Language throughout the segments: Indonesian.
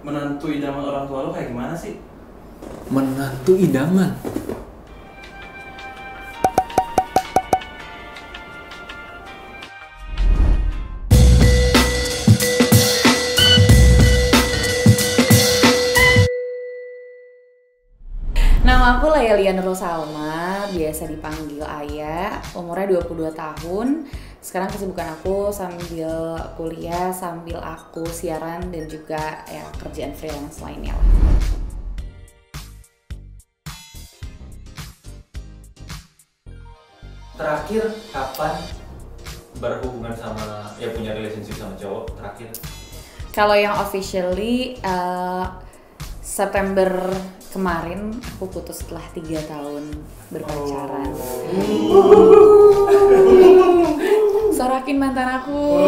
Menantu idaman orang tua lo kayak gimana sih? Menantu idaman. Nama aku Layalian Rosalma, biasa dipanggil Aya, umurnya 22 tahun. Sekarang kesibukan aku sambil kuliah, sambil aku siaran dan juga ya kerjaan freelance lainnya lah. Terakhir kapan berhubungan sama, ya punya relationship sama cowok terakhir? Kalau yang officially September kemarin aku putus setelah 3 tahun berpacaran. Sorakin mantan aku.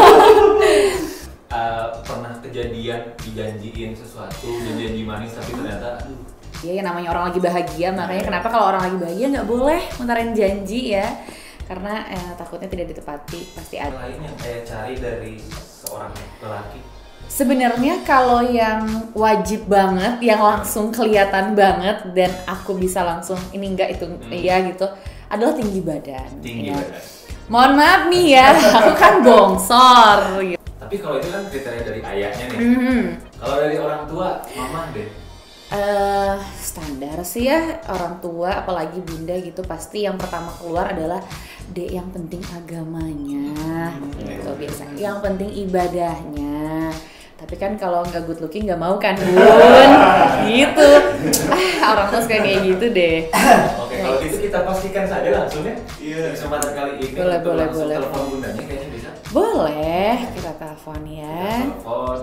Pernah kejadian dijanjiin sesuatu, janji manis tapi ternyata Iya, yang namanya orang lagi bahagia, makanya kenapa kalau orang lagi bahagia nggak boleh ngutarin janji ya, karena takutnya tidak ditepati, pasti ada. lain yang kayak cari dari seorang lelaki. Sebenarnya kalau yang wajib banget, yang langsung kelihatan banget dan aku bisa langsung ini enggak itu iya gitu, adalah tinggi badan. Tinggi ya. badan. Mohon maaf nih ya, aku kan bongsor. Gitu. Tapi kalau itu kan kriteria dari ayahnya nih. Kalau dari orang tua, mama deh. Standar sih ya, orang tua apalagi bunda gitu pasti yang pertama keluar adalah dek yang penting agamanya gitu biasanya, yang penting ibadahnya. Tapi kan kalau nggak good looking nggak mau kan bun gitu. Orang tua suka kayak gitu deh. Oke, kalau gitu kita pastikan saja langsung ya. Iya. Kesempatan kali ini Boleh, untuk boleh, langsung boleh. telepon bundanya kayaknya bisa. Boleh kita telepon ya. Telepon.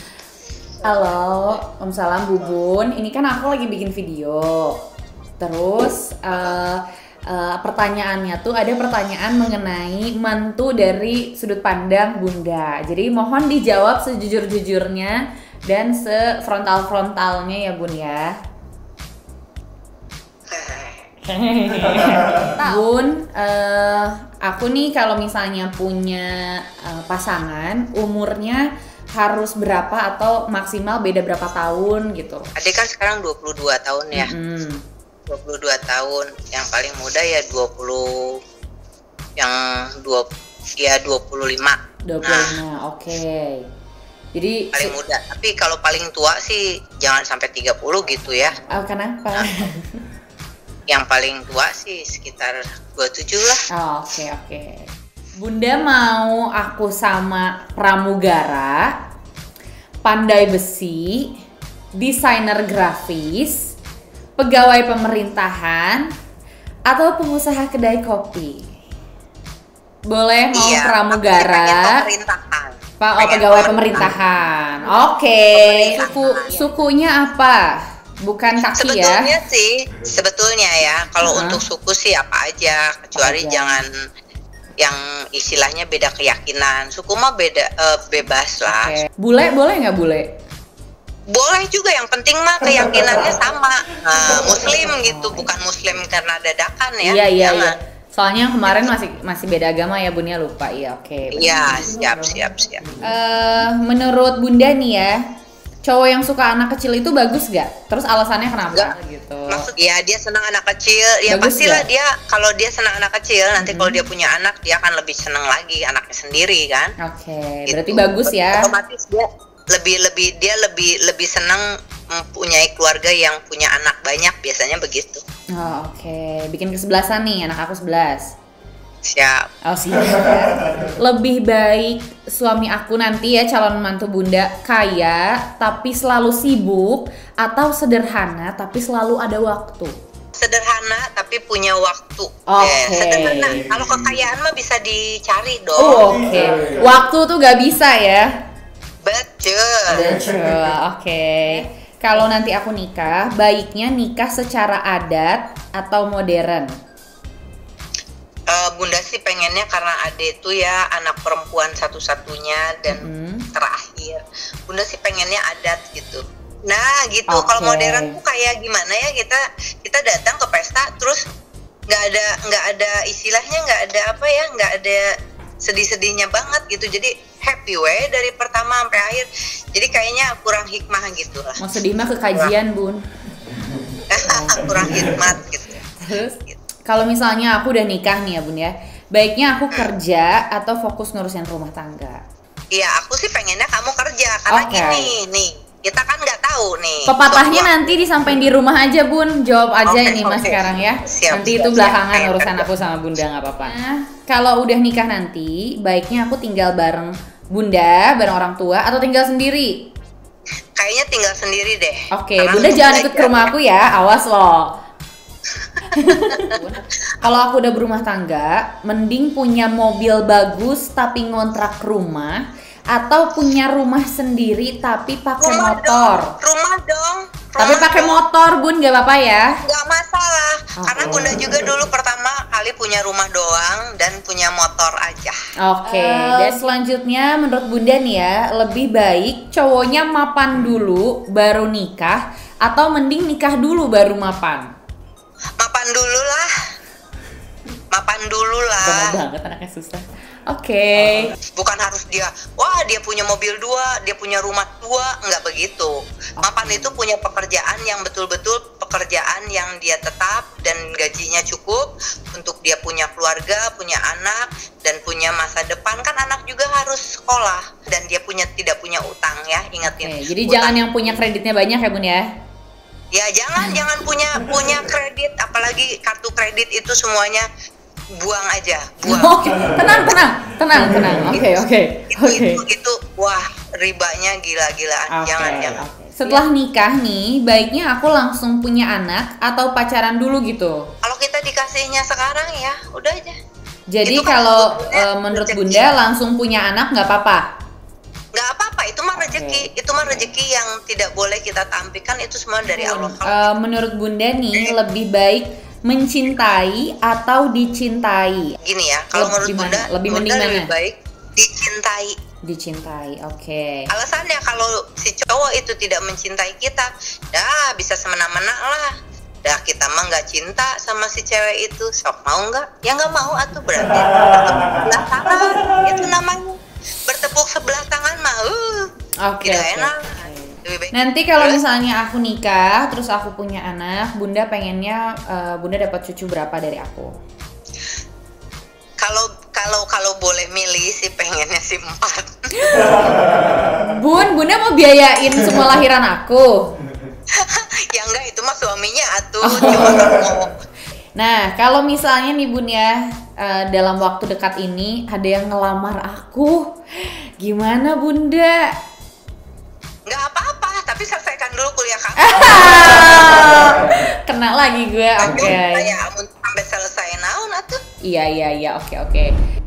Halo, Salam Bubun. Ini kan aku lagi bikin video. Terus pertanyaannya tuh ada pertanyaan mengenai mantu dari sudut pandang Bunda. Jadi mohon dijawab sejujur-jujurnya dan sefrontal-frontalnya ya Bun ya. Bun, aku nih kalau misalnya punya pasangan, umurnya harus berapa atau maksimal beda berapa tahun gitu? Adik kan sekarang 22 tahun ya. 22 tahun. Yang paling muda ya 20, yang 25. 25, oke. Jadi Paling muda. Tapi kalau paling tua sih jangan sampai 30 gitu ya. Kenapa? Yang paling tua sih sekitar 27 lah. Oke. Bunda mau aku sama pramugara, pandai besi, desainer grafis, pegawai pemerintahan, atau pengusaha kedai kopi? Boleh mau Iya, pramugara? aku pengen pemerintahan. Pengen Pegawai pemerintahan. Oke. Sukunya apa? Bukan kaki ya? Sebetulnya ya, kalau untuk suku sih apa aja, kecuali jangan yang istilahnya beda keyakinan. Suku mah bebas lah. Okay. Bule boleh nggak bule? Boleh juga, yang penting mah keyakinannya sama. Muslim gitu, bukan Muslim karena dadakan ya. Iya. Soalnya kemarin masih beda agama ya Bunda, lupa ya. Oke. Iya, siap. Menurut Bunda nih ya, cowok yang suka anak kecil itu bagus gak? Terus alasannya kenapa? Enggak. Gitu. Maksud ya dia senang anak kecil, ya Bagus pastilah gak? dia kalau dia senang anak kecil, nanti kalau dia punya anak dia akan lebih senang lagi anaknya sendiri kan. Oke, Gitu. berarti bagus ya. Otomatis dia lebih senang mempunyai keluarga yang punya anak banyak, biasanya begitu. Oke. Bikin kesebelasan nih, anak aku 11. Siap. Siap. Lebih baik suami aku nanti ya, calon mantu Bunda, kaya tapi selalu sibuk, atau sederhana tapi selalu ada waktu? Sederhana tapi punya waktu. Oke. Sederhana. Kalau kekayaan mah bisa dicari dong. Oke. Waktu tuh gak bisa ya. Betul. Oke. Kalau nanti aku nikah, baiknya nikah secara adat atau modern? Bunda sih pengennya karena Ade itu ya anak perempuan satu-satunya dan terakhir. Bunda sih pengennya adat gitu. Nah gitu. Kalau modern tuh kayak gimana ya, kita datang ke pesta terus nggak ada istilahnya, nggak ada sedih-sedihnya banget gitu. Jadi happy way dari pertama sampai akhir. Jadi kayaknya kurang hikmah gitu lah. Mau sedih mah ke kajian, Bun. Kurang hikmat gitu. Terus kalau misalnya aku udah nikah nih ya, Bun ya. Baiknya aku kerja atau fokus ngurusin rumah tangga? Iya, aku sih pengennya kamu kerja karena gini nih. Kita kan nggak tahu nih. Pepatahnya nanti disampaikan di rumah aja, Bun. Jawab aja ini Mas sekarang ya. Siap, nanti itu belakangan urusan aku sama Bunda, nggak apa-apa. Nah, kalau udah nikah nanti, baiknya aku tinggal bareng Bunda, bareng orang tua, atau tinggal sendiri? Kayaknya tinggal sendiri deh. Oke, Bunda jangan ikut ke rumah aku ya, awas loh. Kalau aku udah berumah tangga, mending punya mobil bagus tapi ngontrak rumah, atau punya rumah sendiri tapi pakai motor. Rumah dong. Tapi pakai motor, Bun, gak apa-apa ya? Gak masalah, karena Bunda juga dulu pertama kali punya rumah doang dan punya motor aja. Oke, dan selanjutnya menurut Bunda nih ya, lebih baik cowoknya mapan dulu baru nikah, atau mending nikah dulu baru mapan? Mapan dulu lah. Mapan dulu lah. Bener banget, anaknya susah. Oke. Bukan harus dia punya mobil 2, dia punya rumah 2, nggak begitu. Mapan itu punya pekerjaan yang betul-betul pekerjaan yang dia tetap dan gajinya cukup untuk dia punya keluarga, punya anak, dan punya masa depan. Kan anak juga harus sekolah dan dia tidak punya utang ya, ingetin. Oke, jadi utang. jangan yang punya kreditnya banyak ya, Bun ya? Ya jangan punya kredit, apalagi kartu kredit itu semuanya buang aja, buang. Oke, tenang. Oke. Itu wah, ribanya gila-gilaan. Jangan. Setelah nikah nih, baiknya aku langsung punya anak atau pacaran dulu gitu? Kalau kita dikasihnya sekarang ya, udah aja. Jadi Itu kan kalau sebetulnya menurut rezeki. Bunda langsung punya anak nggak apa-apa? Nggak apa-apa, itu mah rezeki. Itu mah rezeki yang tidak boleh kita tampilkan, itu semua dari Allah. Menurut Bunda nih, lebih baik mencintai atau dicintai? Gini ya, kalau menurut Bunda, lebih Bunda mending lebih mana? baik dicintai. Dicintai, oke. Alasannya kalau si cowok itu tidak mencintai kita, bisa semena-mena lah. Kita mah nggak cinta sama si cewek itu, sok mau nggak? Ya nggak mau atuh, berarti bertepuk sebelah tangan. Itu namanya bertepuk sebelah tangan mah, tidak enak. Lebih baik. Nanti kalau misalnya aku nikah, terus aku punya anak, Bunda pengennya Bunda dapat cucu berapa dari aku? Kalau boleh milih sih pengennya sih 4. Bunda mau biayain semua lahiran aku? Ya enggak, itu mah suaminya atuh. Cuma mau. Nah, kalau misalnya nih Bun ya, dalam waktu dekat ini ada yang ngelamar aku, gimana Bunda? Nggak apa-apa, tapi selesaikan dulu kuliah kamu. Kena lagi gue, oke. Ya, sampai selesai naon atuh. Iya, oke.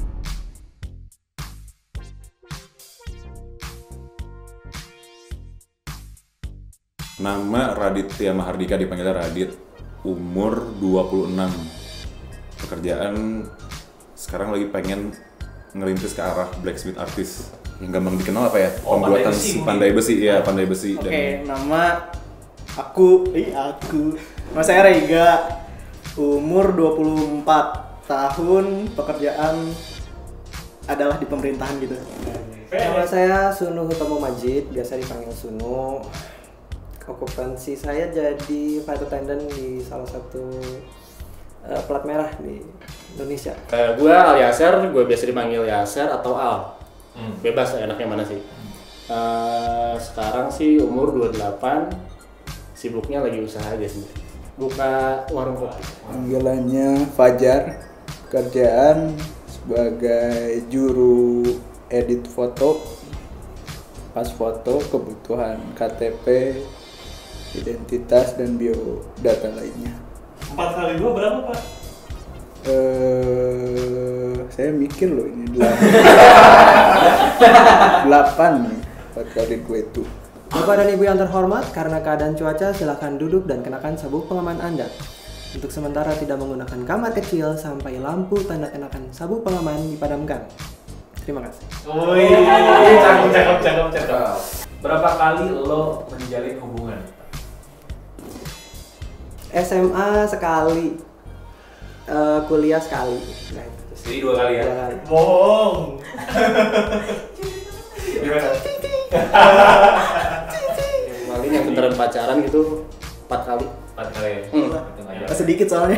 Nama Raditya Mahardika, dipanggilnya Radit. Umur 26. Pekerjaan sekarang lagi pengen ngerintis ke arah blacksmith artist. Yang gampang dikenal apa ya? Pembuatan pandai besi, ya pandai besi. Oke, nama nama saya Rega. Umur 24 tahun, pekerjaan adalah di pemerintahan gitu. Nama saya Sunu Hutomo Majid, biasa dipanggil Sunu. Okupansi saya jadi flight attendant di salah satu plat merah di Indonesia. Gue Al-Yaser, gue biasa dipanggil Yaser atau Al. Bebas enaknya mana sih. Sekarang sih umur 28, sibuknya lagi usaha aja sih. Buka warung kopi. Panggilannya Fajar, kerjaan sebagai juru edit foto, pas foto, kebutuhan KTP, identitas, dan biodata lainnya. 4 kali 2 berapa Pak? Saya mikir loh ini 8 nih 4 kali gue itu. Bapak dan Ibu yang terhormat, karena keadaan cuaca silakan duduk dan kenakan sabuk pengaman Anda. Untuk sementara tidak menggunakan kamar kecil sampai lampu tanda kenakan sabuk pengaman dipadamkan. Terima kasih. Cakep. Berapa kali lo menjalin hubungan? SMA sekali, kuliah sekali. Nah, itu. Jadi 2 kali ya? 2 kali. Bohong. Gimana? Paling yang beneran pacaran gitu 4 kali. 4 kali. Hitung aja. Sedikit soalnya.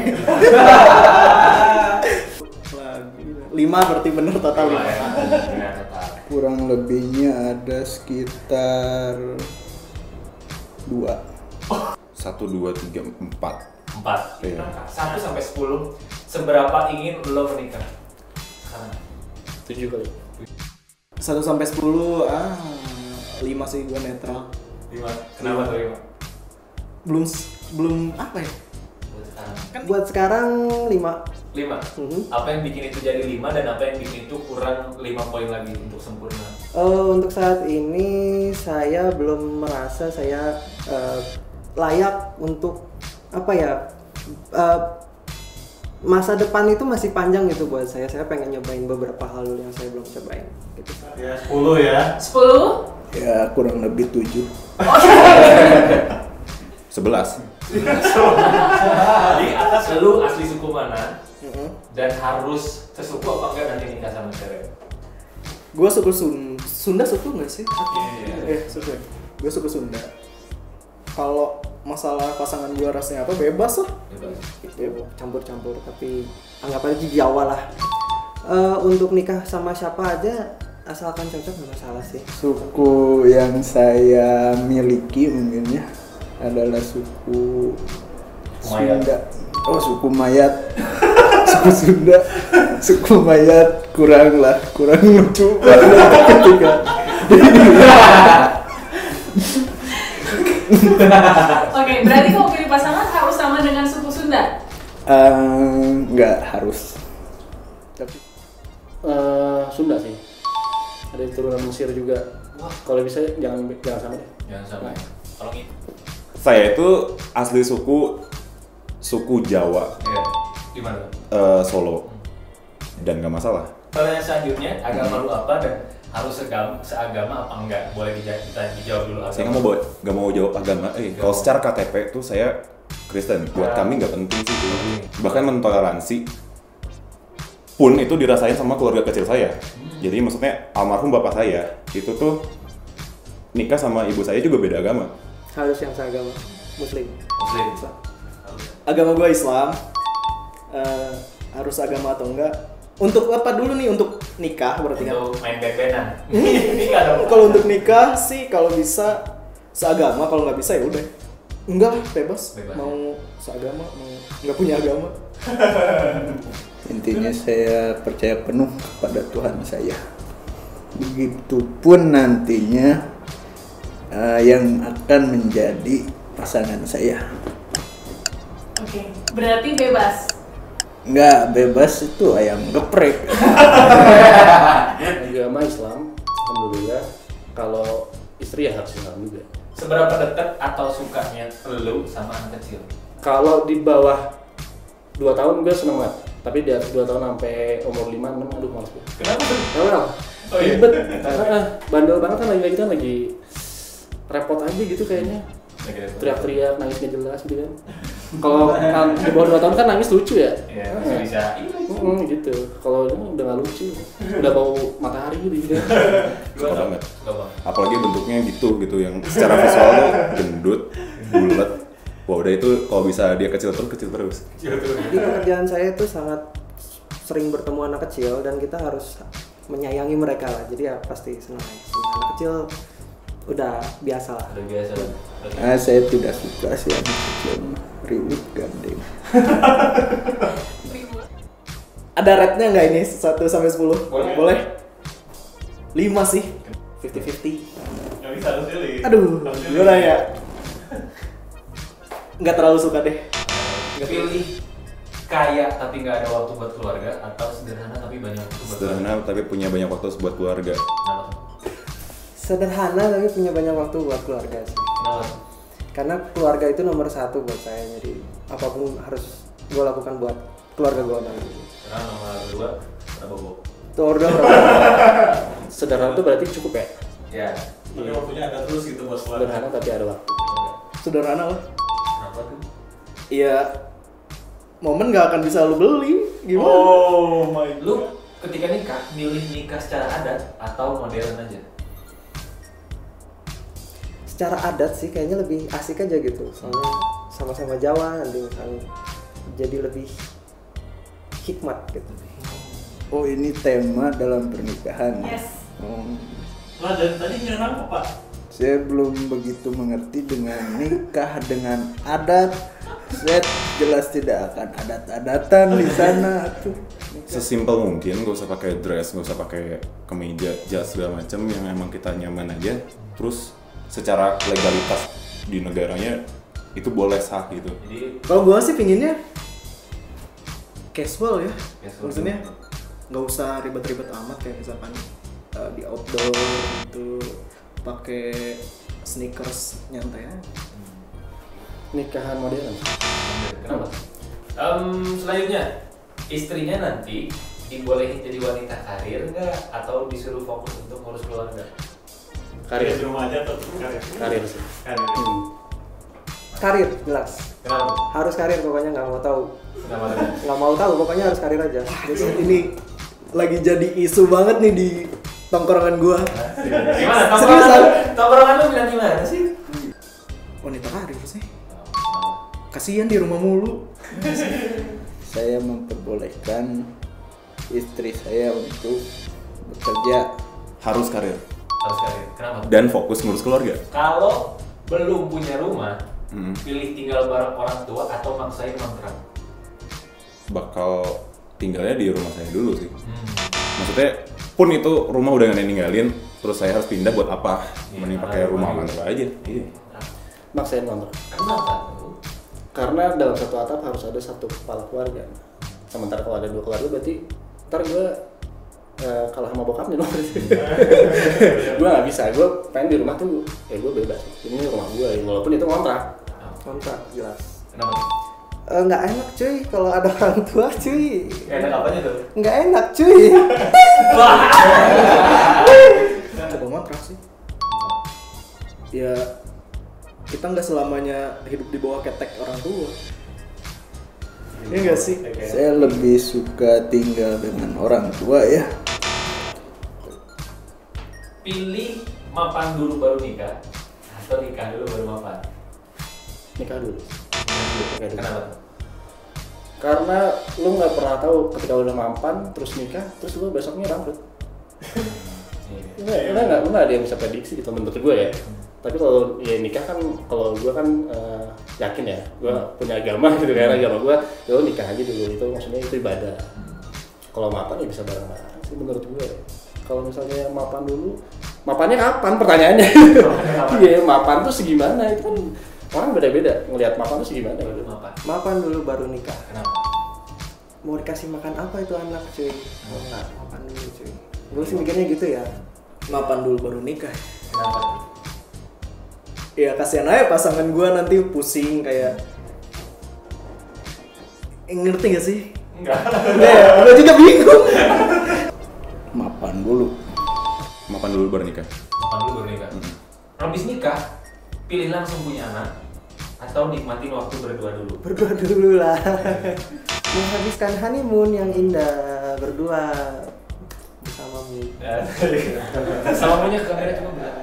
5 berarti bener total 5. Ya, total. Kurang lebihnya ada sekitar 2. 1, 2, 3, 4. 4. Iya. 1 sampai 10. Seberapa ingin lo menikah? Sekarang. 7 kali. 1 sampai 10, 5 sih gue netral. 5. Kenapa tuh 5? Belum apa ya? Buat sekarang. Buat sekarang 5. 5. Apa yang bikin itu jadi 5 dan apa yang bikin itu kurang 5 poin lagi untuk sempurna? Untuk saat ini saya belum merasa saya layak untuk apa ya, masa depan itu masih panjang gitu buat saya. Saya pengen nyobain beberapa hal dulu yang saya belum cobain gitu. Ya 10 ya. 10? Ya kurang lebih 7. 11. Jadi atas lu asli suku mana? Dan harus sesuku apa enggak nanti nikah sama cewek? Gue suku Sunda suku nggak sih? Iya. Suku. Gue suku Sunda. Kalau masalah pasangan gue rasanya apa bebas lah. Bebas. Campur-campur, tapi anggap aja di Jawa lah. Untuk nikah sama siapa aja asalkan cocok nggak masalah sih. Suku yang saya miliki mungkin ya adalah suku Mayat. Sunda. Oh, suku mayat. Suku Sunda. Suku mayat kurang lucu ketika Oke, berarti kalau pilih pasangan harus sama dengan suku Sunda? nggak harus. Tapi Sunda sih. Ada turunan Mesir juga. Wah, kalau bisa jangan sama deh. Jangan sampai. Kalau gitu. Saya itu asli suku Jawa, Iya. Di mana? Solo. Dan nggak masalah. Pertanyaan selanjutnya, agama lu apa dan harus seagama apa enggak? Boleh dijawab dulu. Saya nggak mau jawab agama. Kalau secara KTP tuh saya Kristen. Buat kami nggak penting sih. Bahkan mentoleransi pun itu dirasain sama keluarga kecil saya. Jadi maksudnya almarhum bapak saya itu tuh nikah sama ibu saya juga beda agama. Harus yang seagama, Muslim. Agama gue Islam. Harus agama atau enggak? Untuk apa dulu nih, untuk nikah berarti kan? Untuk main bebenan. Nikah dong. Kalau untuk nikah sih kalau bisa seagama, kalau nggak bisa ya udah. Enggak, bebas. Mau seagama, mau nggak punya agama. intinya saya percaya penuh kepada Tuhan saya. Begitupun nantinya yang akan menjadi pasangan saya. Oke, berarti bebas. Nggak bebas itu ayam geprek. Agama Islam, alhamdulillah. Kalau istri ya harus Islam juga. Seberapa dekat atau sukanya lu sama anak kecil? Kalau di bawah 2 tahun gue seneng banget. Tapi di atas 2 tahun sampai umur 5-6, aduh males gue. Kenapa tuh? Kenapa? Oh, iya. Ribet. Bandel banget kan lagi repot aja gitu kayaknya. Teriak-teriak, nangis gak jelas gitu kan. Kalau di bawah 2 tahun kan nangis lucu ya? Iya, bisa. Gitu. Kalau ini udah gak lucu. Udah bau matahari gitu. Suka banget. Apalagi bentuknya gitu yang secara visual tuh gendut, bulat. Wah udah itu kalau bisa dia kecil terus. Di pekerjaan saya itu sangat sering bertemu anak kecil dan kita harus menyayangi mereka lah. Jadi ya pasti senang. Anak kecil udah biasa lah. Udah biasa. Saya tidak suka sih anak kecil ribut gandeng. Ada rate-nya nggak ini 1 sampai 10? Boleh. 5 sih. 50-50. Nggak bisa harus pilih. Aduh, gimana ya? Nggak terlalu suka deh. Pilih kaya tapi nggak ada waktu buat keluarga atau sederhana tapi banyak waktu buat keluarga. Sederhana tapi punya banyak waktu buat keluarga. Kenapa? Sederhana tapi punya banyak waktu buat keluarga sih. Kenapa? Karena keluarga itu nomor 1 buat saya. Jadi apapun harus gue lakukan buat keluarga gue nanti. Karena nomor 2 berapa bu? Tuh order berapa? Sederhana itu berarti cukup ya? Ya. Tapi waktunya ada terus gitu bos keluarga. Sederhana tapi ada waktu. Sederhana lah. Kenapa tuh? Iya. Momen nggak akan bisa lu beli. Gimana? Oh my god. Lu ketika nikah milih nikah secara adat atau modern aja? secara adat sih kayaknya lebih asik aja gitu. Soalnya sama-sama Jawa nanti misalnya jadi lebih hikmat gitu. Oh ini tema dalam pernikahan. Yes. Oh. Lah dari tadi nyerang apa Pak? Saya belum begitu mengerti dengan nikah dengan adat. Saya jelas tidak akan adat-adatan di sana tuh. Sesimpel mungkin, gak usah pakai dress, gak usah pakai kemeja, jas segala macam, yang emang kita nyaman aja. Terus secara legalitas di negaranya itu boleh sah gitu. Jadi Kalau gua sih pinginnya casual ya. Casual. Maksudnya nggak usah ribet-ribet amat kayak misalkan di outdoor gitu pakai sneakers nyantai aja. Nikahan modern. kenapa? Selanjutnya, istrinya nanti dibolehin jadi wanita karir nggak atau disuruh fokus untuk ngurus keluarga? Karir. Di rumah aja atau karir? Karir sih. Karir. Karir jelas. Kenapa? Harus karir pokoknya, nggak mau tahu. Kenapa? Nggak mau tahu pokoknya harus karir aja. Jadi ini lagi jadi isu banget nih di tongkrongan gua. Gimana? Seriusan? Tongkrongan lu bilang gimana sih? Wanita karir sih. Kasihan di rumah mulu. Saya memperbolehkan istri saya untuk bekerja. Harus karir Harus karir. Kenapa? dan fokus ngurus keluarga. Kalau belum punya rumah, pilih tinggal bareng orang tua atau maksain kontrak? Bakal tinggalnya di rumah saya dulu sih. Maksudnya pun itu rumah udah gak ada yang ninggalin, terus saya harus pindah buat apa? Mending pakai rumah orang tua aja. Iya. Maksain kontrak. Kenapa? Karena dalam satu atap harus ada satu kepala keluarga. Sementara kalau ada dua keluarga berarti ntar gue kalah sama bokapnya dong. Gue nggak bisa, gue pengen di rumah tuh gue bebas. Ini rumah gue, walaupun itu kontrak. Kontrak jelas. Kenapa? Nggak enak cuy kalau ada orang tua cuy. Enak apanya tuh? Nggak enak cuy. Coba ngontrak sih. Ya kita nggak selamanya hidup di bawah ketek orang tua. Iya nggak sih? Saya lebih suka tinggal dengan orang tua ya. Pilih mapan dulu baru nikah atau nikah dulu baru mapan? Nikah dulu. Kenapa? Karena lu nggak pernah tahu ketika udah mampan terus nikah terus lu besoknya bangkrut. Lu nggak ada yang bisa prediksi gitu menurut gue ya. Tapi kalau ya nikah kan, kalau gue kan yakin ya, gue punya agama gitu kan, agama gue ya nikah aja dulu, itu maksudnya itu ibadah. Kalau mapan ya bisa bareng-bareng sih menurut gue. Kalau misalnya mapan dulu, mapannya kapan pertanyaannya? Iya, mapan tuh segimana, itu kan orang beda-beda ngelihat mapan tuh segimana gitu. Mapan dulu baru nikah. Kenapa? Mau dikasih makan apa itu anak cuy? Enggak, mapan dulu cuy. Gue sih mikirnya gitu ya. Mapan dulu baru nikah. Kenapa? Ya kasihan aja pasangan gua nanti pusing kayak ngerti gak sih? Enggak. Udah juga bingung. Mapan dulu. Mapan dulu baru nikah. Mapan dulu baru nikah. Habis nikah, pilih langsung punya anak atau nikmatin waktu berdua dulu. Berdua dulu lah. Menghabiskan honeymoon yang indah berdua bersamamu. Sama punya kamera cuma bilang.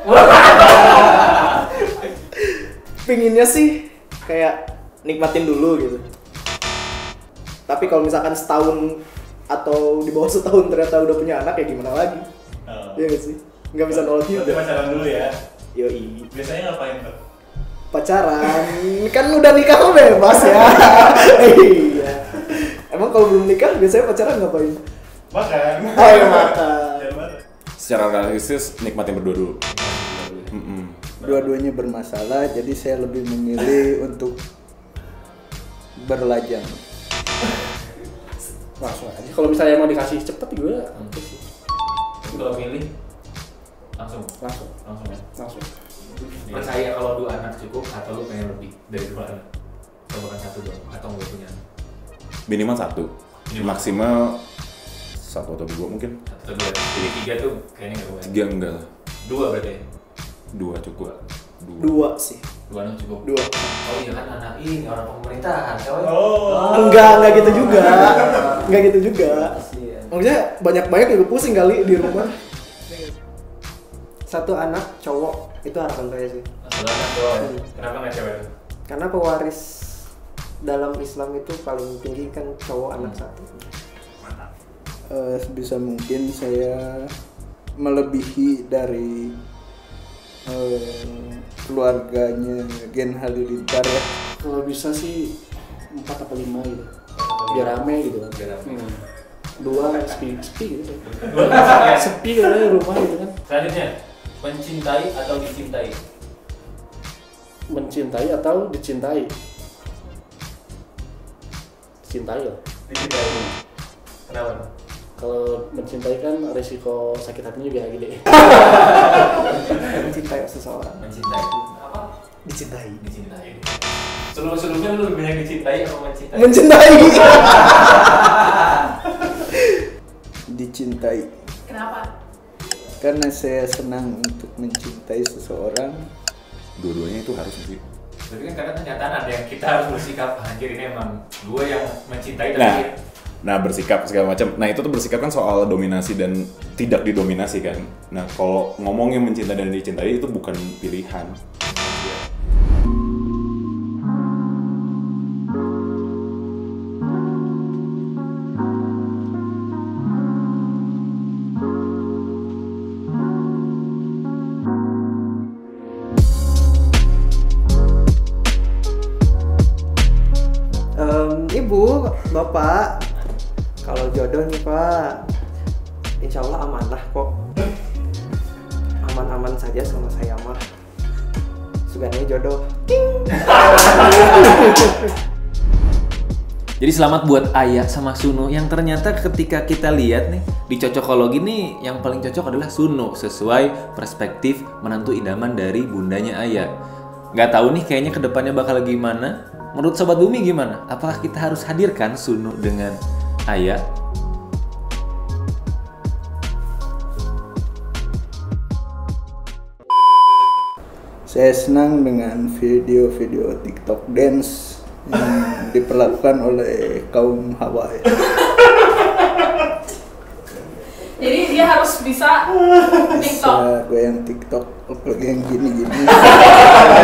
Pinginnya sih kayak nikmatin dulu gitu. Tapi kalau misalkan setahun atau di bawah setahun ternyata udah punya anak ya gimana lagi? Iya gak sih? Nggak bisa nolak Berarti juga. pacaran dulu ya. Yoi. Biasanya ngapain tuh? Pacaran kan udah nikah kok bebas ya. Iya. Emang kalau belum nikah biasanya pacaran ngapain? Makan. Ayo makan. Jangan marah. Secara realistis nikmatin berdua dulu. Dua-duanya bermasalah, jadi saya lebih memilih untuk berlajang. Langsung aja. Kalau misalnya mau dikasih cepet gue Kalau pilih langsung langsung ya. langsung. Percaya kalau 2 anak cukup atau lu pengen lebih dari 2 anak? Coba kan 1 doang atau nggak punya? Minimal 1. Maksimal 1 atau 2 mungkin. 1 atau 2. Jadi 3 tuh kayaknya nggak boleh. 3 enggak lah. 2 berarti. 2 cukup. 2 sih. 2 anak cukup. 2. Oh iya kan anak ini orang pemerintahan, kawan. Enggak gitu juga. Enggak gitu juga. Maksudnya banyak-banyak juga pusing kali di rumah. satu anak cowok itu harapan saya sih. Satu anak cowok. Kenapa nggak cewek? Karena pewaris dalam Islam itu paling tinggi kan cowok anak satu. Sebisa mungkin saya melebihi dari keluarganya Gen Halilintar ya. Kalau bisa sih 4 atau 5 gitu. Biar rame gitu kan. Biar rame. 2 sepi gitu. Ya. Sepi gitu rumah gitu kan. Selanjutnya, mencintai atau dicintai? Mencintai atau dicintai? Dicintai lah. Dicintai. Kenapa? Kalau mencintai kan resiko sakit hatinya juga gede. Mencintai seseorang. Mencintai. Apa? Dicintai. Dicintai. Sebelumnya lu lebih banyak dicintai atau mencintai? Mencintai. Dicintai. Kenapa? Karena saya senang untuk mencintai seseorang. Dua-duanya itu harus sih. Tapi kan kadang kenyataan ada yang kita harus bersikap anjir ini emang gue yang mencintai tapi Nah bersikap segala macam. Nah itu tuh bersikap kan soal dominasi dan tidak didominasi kan. Nah kalau ngomongnya mencintai dan dicintai itu bukan pilihan. Ibu, Bapak, kalau jodoh nih Pak, insya Allah amanah kok. Aman-aman saja sama saya mah. Sugane jodoh. Jadi selamat buat Ayah sama Sunu yang ternyata ketika kita lihat nih di cocokologi nih yang paling cocok adalah Sunu sesuai perspektif menantu idaman dari bundanya Ayah. Nggak tahu nih kayaknya kedepannya bakal gimana. Menurut Sobat Bumi gimana? Apakah kita harus hadirkan Sunu dengan Ayah? Saya senang dengan video-video TikTok dance yang diperlakukan oleh kaum Hawaii. Jadi dia harus bisa TikTok. Bisa goyang TikTok, apalagi yang gini-gini.